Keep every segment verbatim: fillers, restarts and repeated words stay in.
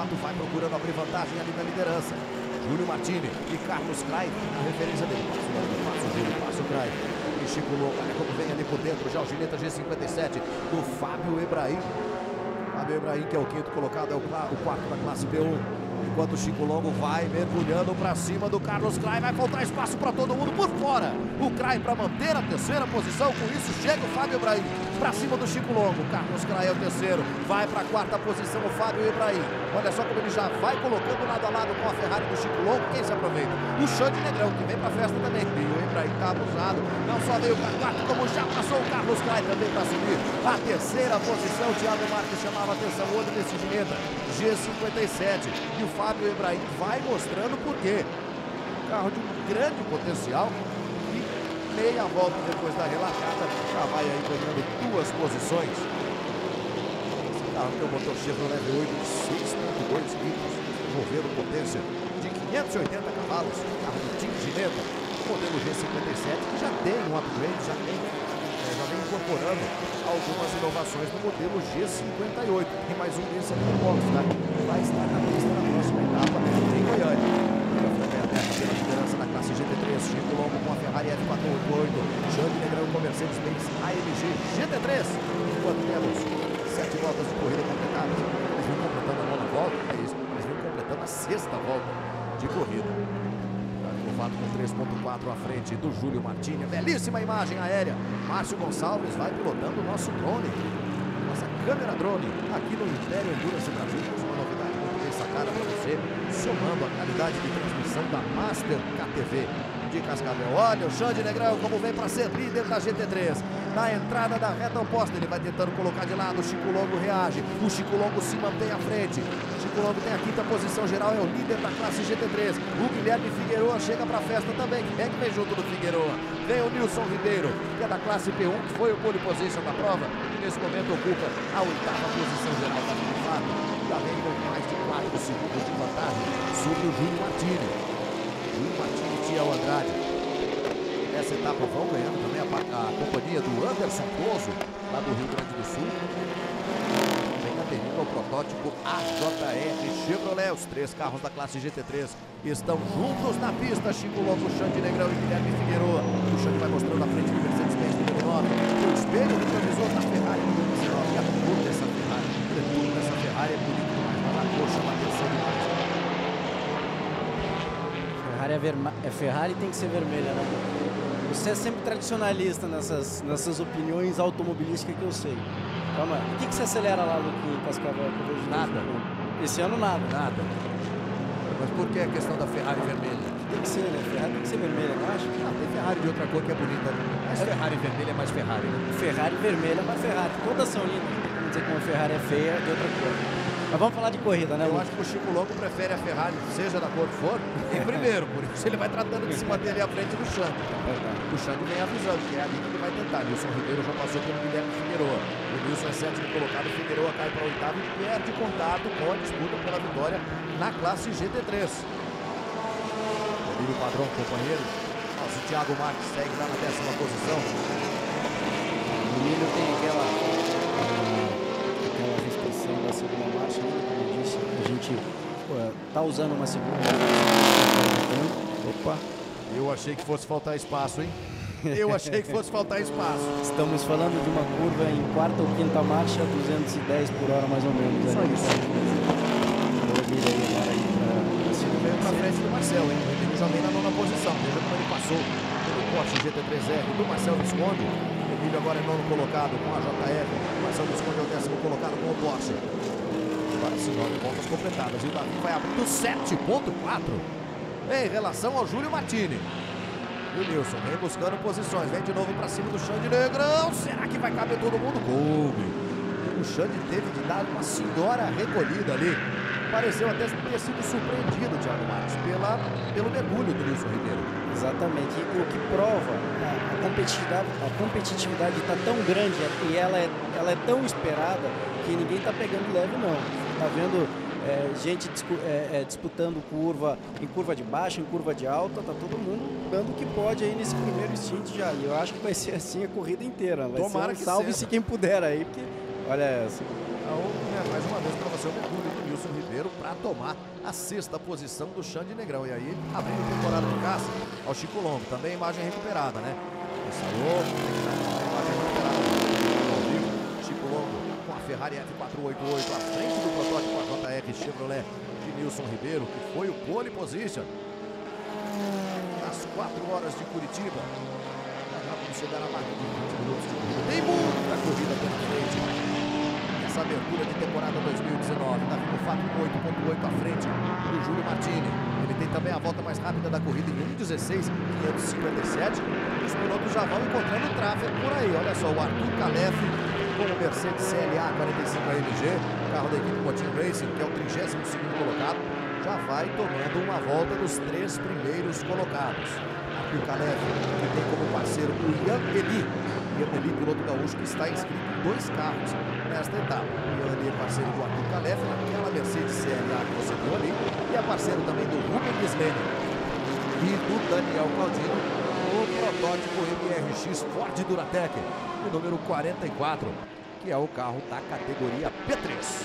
fato vai procurando abrir vantagem ali na liderança. Júlio Martini e Carlos Craig, a referência dele. Passa o Júlio, passa o Craig. E Chico Louco, olha como vem ali por dentro. Já o Gineta G cinquenta e sete do Fábio Ebrahim. Fábio Ebrahim, que é o quinto colocado, é o, o quarto da classe B um. Enquanto o Chico Longo vai mergulhando para cima do Carlos Craig, vai faltar espaço para todo mundo por fora. O Craig para manter a terceira posição, com isso chega o Fábio Ebrahim para cima do Chico Longo. Carlos Craig é o terceiro, vai para a quarta posição o Fábio Ebrahim. Olha só como ele já vai colocando lado a lado com a Ferrari do Chico Longo. Quem se aproveita? O Xande Negrão, que vem para a festa também. E o Ebrahim tá abusado, não só veio para quarto, como já passou o Carlos Craig também para subir a terceira posição. O Thiago Marques chamava a atenção, olho desse Gineta G cinquenta e sete. E o Fábio Ebrahim vai mostrando por quê. Carro de um grande potencial e meia volta depois da relargada já vai aí ganhando duas posições. Esse carro tem o motor Chevrolet V oito de seis ponto dois litros, envolvendo potência de quinhentos e oitenta cavalos. Carro do Team Gineta, modelo G cinquenta e sete, que já tem um upgrade, já tem já vem incorporando algumas inovações no modelo G cinquenta e oito. Tem mais um desse aqui no box, tá? Vai estar na pista na próxima etapa em Goiânia. Pela liderança da classe G T três, Chico Longo com a Ferrari F quatrocentos e oitenta e oito, Xande Negrão com a Mercedes-Benz A M G G T três. Enquanto temos sete voltas de corrida completadas, eles vão completando a nona volta, é isso, eles vão completando a sexta volta de corrida. Com três ponto quatro à frente do Júlio Martini. Belíssima imagem aérea. Márcio Gonçalves vai pilotando o nosso drone, nossa câmera drone, aqui no Império Endurance Brasil. Uma novidade muito bem sacada para você, somando a qualidade de transmissão da Master K T V de Cascavel. Olha o Xande Negrão como vem para ser líder da G T três. Na entrada da reta oposta, ele vai tentando colocar de lado. O Chico Longo reage. O Chico Longo se mantém à frente. O Chico Longo tem a quinta posição geral, é o líder da classe G T três. O Guilherme Figueroa chega para a festa também. Quem é que vem junto do Figueroa? Vem o Nilson Ribeiro, que é da classe P um, que foi o pole position da prova. E nesse momento ocupa a oitava posição geral da fato. Já vem com mais de quatro segundos de vantagem sobre o Júlio Martini. Júlio Martini e Tião Andrade. Essa etapa vão ganhando também a, a companhia do Anderson Pozo, lá do Rio Grande do Sul. Vem aderindo ao protótipo A J R Chevrolet. Os três carros da classe G T três estão juntos na pista. Chico Longo, Xande Negrão e Guilherme Figueroa. O Xande vai mostrando a frente do Mercedes-Benz número nove. O espelho retrovisor da Ferrari número dezenove. E a cor dessa Ferrari, tudo dessa Ferrari é bonito demais, mas a cor chama a atenção demais. Ferrari é, verma... é Ferrari tem que ser vermelha, né? Você é sempre tradicionalista nessas, nessas opiniões automobilísticas que eu sei. Calma, o que, que você acelera lá no Cascavel? Nada. Esse ano nada. Nada. Mas por que a questão da Ferrari vermelha? Tem que ser, né? Ferrari tem que ser vermelha, não acha? Ah, tem Ferrari de outra cor que é bonita. Mas é. Ferrari vermelha é mais Ferrari, né? Ferrari vermelha é mais Ferrari. Todas são lindas. Não tem como dizer que uma Ferrari é feia de outra cor. Mas vamos falar de corrida, né? Eu acho que o Chico Longo prefere a Ferrari, seja da cor que for, em primeiro. Por isso ele vai tratando de se manter ali à frente do Xande. O Xande vem avisando que é ali que ele vai tentar. Nilson Ribeiro já passou pelo Guilherme Figueroa. O Nilson é sétimo colocado, o Figueroa cai para o oitavo e perde contato com a disputa pela vitória na classe G T três. Emílio Padrão, companheiro. Nosso Thiago Marques segue lá na décima posição. O Emílio tem aquela, aquela restrição da segunda marcha, como eu disse, a gente pô, tá usando uma segunda marcha. Opa, eu achei que fosse faltar espaço, hein? Eu achei que fosse faltar espaço. Estamos falando de uma curva em quarta ou quinta marcha, duzentos e dez por hora mais ou menos. Só né? isso. Vou vir aí agora aí para cima. Veio pra frente do Marcel, hein? Ele já vem na nona posição. Veja como ele passou pelo Porsche G T três R do Marcel Visconde. Emílio agora é nono colocado com a J R. O Marcel Visconde é o décimo colocado com o Porsche. Agora sim, nove voltas completadas. E o Davi vai abrindo sete ponto quatro em relação ao Júlio Martini. E o Nilson vem buscando posições. Vem de novo pra cima do Xande Negrão. Será que vai caber todo mundo? Coube. O Xande teve de dar uma senhora recolhida ali. Pareceu até ter sido surpreendido, Thiago Marques, pela, pelo mergulho do Nilson Ribeiro. Exatamente. E o que prova a, a competitividade a competitividade está tão grande e ela é, ela é tão esperada que ninguém está pegando leve, não. Está vendo é, gente discu é, é, disputando curva em curva de baixa, em curva de alta, tá todo mundo dando o que pode aí nesse primeiro stint já. E eu acho que vai ser assim a corrida inteira. Vai Tomara ser um que salve-se quem puder aí, porque olha essa. Então, mais uma vez para você o mergulho do Nilson Nilson Ribeiro para tomar a sexta posição do Xande Negrão. E aí, abrindo a temporada do caça ao Chico Longo. Também imagem recuperada, né? Ensaiou, tem que dar uma imagem recuperada ao vivo. Chico Longo com a Ferrari F quatrocentos e oitenta e oito à frente do protótipo a J R Chevrolet de Nilson Ribeiro, que foi o pole position nas quatro horas de Curitiba. Vamos chegar na marca de vinte minutos de corrida. Tem muita corrida pela frente. Essa abertura de temporada dois mil e dezenove. Davi Mufato com oito ponto oito à frente do Júlio Martini. Ele tem também a volta mais rápida da corrida em um dezesseis quinhentos e cinquenta e sete. Os pilotos já vão encontrando tráfego por aí. Olha só, o Arthur Calef com o Mercedes C L A quarenta e cinco A M G, carro da equipe Motin Racing, que é o trigésimo segundo colocado, já vai tomando uma volta dos três primeiros colocados. Arthur Calef, que tem como parceiro o Ian Eli. Ian Eli, piloto gaúcho, que está inscrito em dois carros nesta etapa. O Ian Eli é parceiro do Arthur Calef, naquela Mercedes C L A que você viu ali, e é parceiro também do Ruben Gislene e do Daniel Claudino, o protótipo M R X Ford Duratec, o número quarenta e quatro, que é o carro da categoria P três.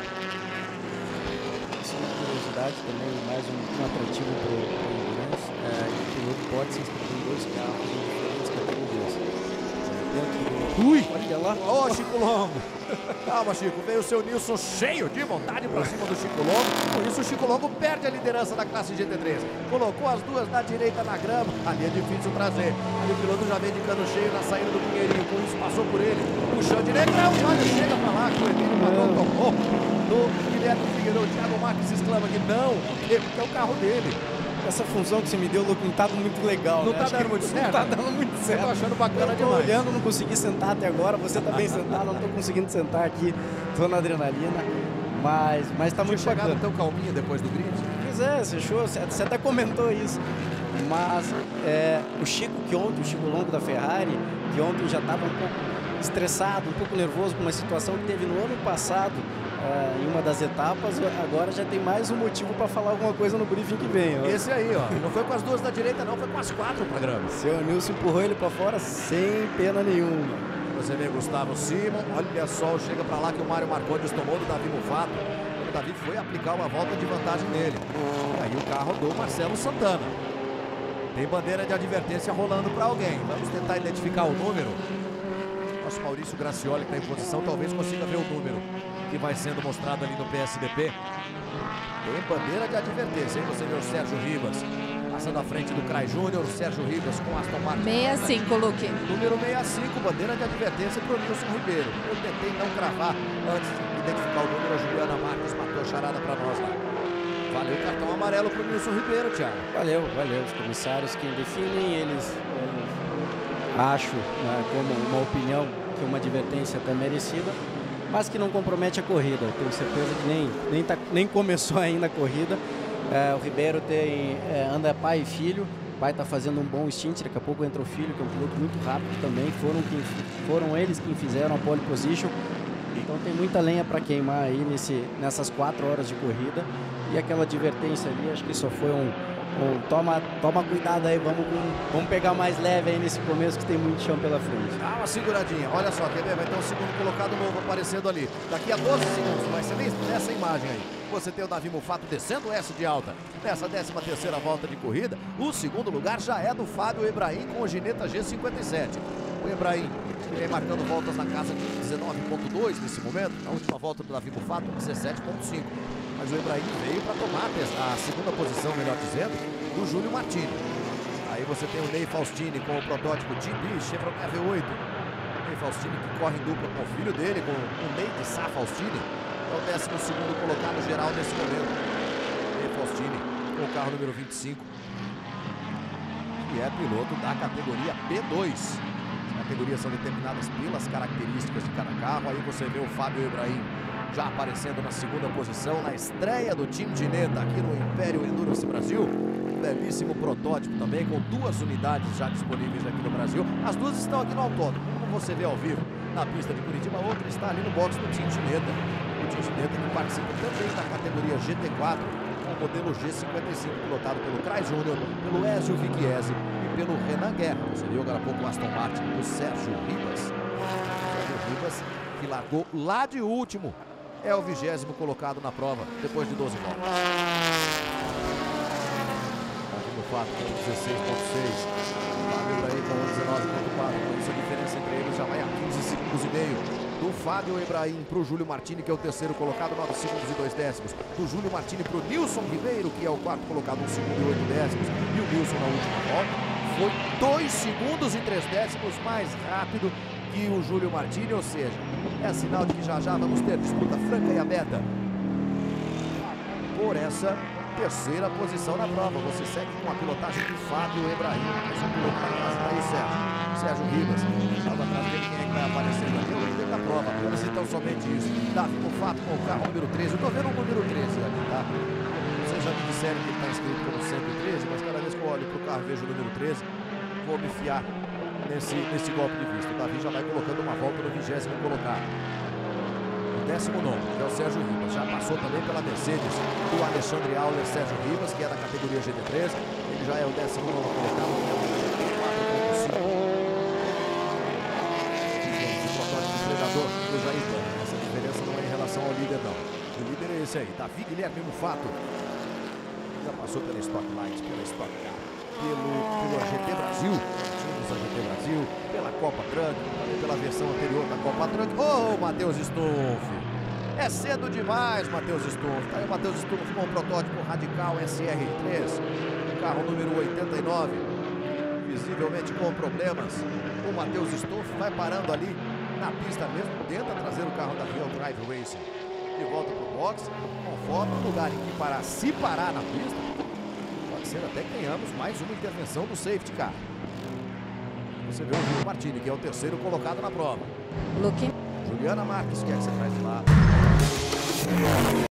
Uma curiosidade também, mais um, um atrativo para o Endurance, é, o piloto pode se inscrever em dois carros em diferentes categorias. Dentro do... Ui! Olha lá! Ó, oh, Chico Longo! Calma, Chico, veio o seu Nilson cheio de vontade para cima do Chico Longo, por isso o Chico Longo perde a liderança da classe G T três. Colocou as duas na direita na grama, ali é difícil trazer. Ali o piloto já vem de cano cheio na saída do Pinheirinho, com isso passou por ele, puxou de negrão, olha, chega pra lá, que o Emílio mandou, tomou do Guilherme Figueiredo. O Thiago Marques exclama que não, por quê? Porque é o carro dele. Essa função que você me deu, Luke, não tá muito legal. Não né? tá Acho dando muito certo? Não tá dando muito certo. Eu tô achando bacana eu tô demais. olhando, não consegui sentar até agora. Você tá bem sentado, não tô conseguindo sentar aqui. Tô na adrenalina. Mas, mas tá muito bacana. Você tão calminho depois do grid? Pois é, você achou, você até comentou isso. Mas é, o Chico, que ontem, o Chico Longo da Ferrari, que ontem já estava um pouco estressado, um pouco nervoso com uma situação que teve no ano passado, é, em uma das etapas, agora já tem mais um motivo para falar alguma coisa no briefing que vem. Ó. Esse aí, ó, não foi com as duas da direita não, foi com as quatro para grama. Seu Nilson empurrou ele para fora sem pena nenhuma. Você vê Gustavo Simon, olha só, chega para lá que o Mário Marcondes tomou do Davi Mufato. O Davi foi aplicar uma volta de vantagem nele. E aí o carro do Marcelo Santana. Tem bandeira de advertência rolando para alguém. Vamos tentar identificar o número. Nosso Maurício Gracioli, que está em posição, talvez consiga ver o número que vai sendo mostrado ali no P S D P. Tem bandeira de advertência, hein? Você vê o Sérgio Ribas passando à frente do Crai Júnior. O Sérgio Ribas com Aston Martin. sessenta e cinco, Luke. Número sessenta e cinco, bandeira de advertência para o Nilson Ribeiro. Eu tentei não cravar antes de identificar o número. A Juliana Marques matou a charada para nós lá. Valeu o cartão amarelo para o Nilson Ribeiro, Thiago. Valeu, valeu. Os comissários quem definem, eles é, acho, né, como uma opinião que uma advertência até merecida, mas que não compromete a corrida. Eu tenho certeza que nem, nem, tá, nem começou ainda a corrida. É, o Ribeiro tem, é, anda pai e filho. O pai está fazendo um bom stint, daqui a pouco entra o filho, que é um piloto muito rápido também. Foram, quem, foram eles quem fizeram a pole position. Então tem muita lenha para queimar aí nesse, nessas quatro horas de corrida. E aquela advertência ali, acho que só foi um, um toma, toma cuidado aí, vamos, vamos pegar mais leve aí nesse começo que tem muito chão pela frente. Dá uma seguradinha, olha só, quer ver? Vai ter um segundo colocado novo aparecendo ali. Daqui a doze segundos, vai ser nessa imagem aí. Você tem o Davi Mufato descendo o S de alta. Nessa décima terceira volta de corrida, o segundo lugar já é do Fábio Ebrahim com o Gineta G cinquenta e sete. O Ebrahim vem marcando voltas na casa de dezenove ponto dois nesse momento. Na última volta do Davi Mufato, dezessete ponto cinco. Mas o Ebrahim veio para tomar a segunda posição, melhor dizendo, do Júlio Martini. Aí você tem o Ney Faustini com o protótipo G B Chevrolet V oito. O Ney Faustini que corre em dupla com o filho dele, com o Ney de Sá Faustini. É o décimo segundo colocado geral nesse momento. Ney Faustini com o carro número vinte e cinco. Que é piloto da categoria P dois. As categorias são determinadas pelas características de cada carro. Aí você vê o Fábio Ebrahim já aparecendo na segunda posição, na estreia do time Gineta aqui no Império Endurance Brasil. Um belíssimo protótipo também, com duas unidades já disponíveis aqui no Brasil. As duas estão aqui no autódromo, como você vê ao vivo na pista de Curitiba. A outra está ali no box do time Gineta. O time Gineta que participa também da categoria G T quatro, com o modelo G cinquenta e cinco, pilotado pelo Crai Júnior, pelo Ezio Vicchiesi e pelo Renan Guerra. Você viu agora há pouco o Aston Martin do Sérgio Ribas. O Sérgio Ribas que largou lá de último é o vigésimo colocado na prova, depois de doze voltas. Aqui no fato com dezesseis ponto seis. Fábio Ibrahim com dezenove ponto quatro. Com isso a diferença entre eles já vai a quinze segundos e meio. Do Fábio Ibrahim para o Júlio Martini, que é o terceiro colocado, nove segundos e dois décimos. Do Júlio Martini para o Nilson Ribeiro, que é o quarto colocado, um segundo e oito décimos. E o Nilson na última volta foi dois segundos e três décimos mais rápido que o Júlio Martini, ou seja, é sinal de que já já vamos ter disputa franca e aberta por essa terceira posição na prova. Você segue com a pilotagem do Fábio Ibrahim. Mais um piloto na casa, tá aí, Sérgio. Sérgio Ribas. Estava atrás dele, quem é que vai aparecendo ali? É o líder da prova. Apenas então somente isso. Davi Mufato com o carro número treze. Eu tô vendo o número treze ali, tá? Vocês já me disseram que ele está inscrito como cento e treze, mas cada vez que eu olho pro carro e vejo o número treze, vou me fiar nesse, nesse golpe de vista. O Davi já vai colocando uma volta no vigésimo colocado. Décimo nono, que é o Sérgio Ribas. Já passou também pela Mercedes do Alexandre Auler, Sérgio Ribas, que é da categoria G T três. Ele já é o décimo nono colocado, que é o quatro ponto cinco. O protótipo do Predador do Jair Pérez. Essa diferença não é em relação ao líder, não. O líder é esse aí, Davi Guilherme Mufato. Já passou pela Stock Light, pela Stock Car, pelo, pelo G T Brasil. A G T Brasil, pela Copa Truck, também pela versão anterior da Copa Truck. Oh, Matheus Stumpf! É cedo demais, Matheus Stumpf. Tá aí o Matheus Stumpf com o protótipo Radical S R três, carro número oitenta e nove, visivelmente com problemas. O Matheus Stumpf vai parando ali na pista mesmo, tenta trazer o carro da Real Drive Racing de volta para o box, conforme o lugar em que parar, se parar na pista, pode ser até que tenhamos mais uma intervenção do safety car. Você vê o Júlio Martini, que é o terceiro colocado na prova. Luque. Juliana Marques, que é que você traz de lá?